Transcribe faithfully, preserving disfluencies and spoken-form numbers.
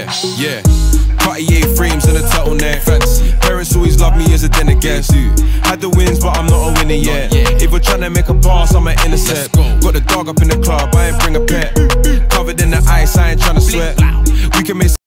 Yeah, yeah. Cartier frames and a turtleneck. Fancy. Parents always love me as a dinner guest. Had the wins, but I'm not a winner yet. If you're trying to make a pass, I'm an intercept. Got the dog up in the club, I ain't bring a pet. Covered in the ice, I ain't trying to sweat. We can make